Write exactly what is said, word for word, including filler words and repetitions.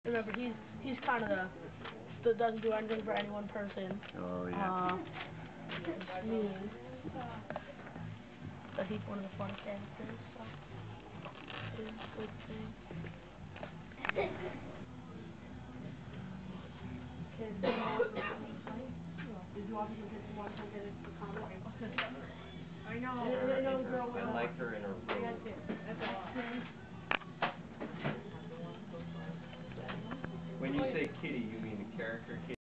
Remember, he's he's kind of the that doesn't do anything for any one person. Oh yeah. Uh, it's mean, but he's one of the fun characters, so it's a good thing. Did you also get the one that is the comic? I know. I know the girl. I liked her in her room. When you say kitty, you mean the character kitty?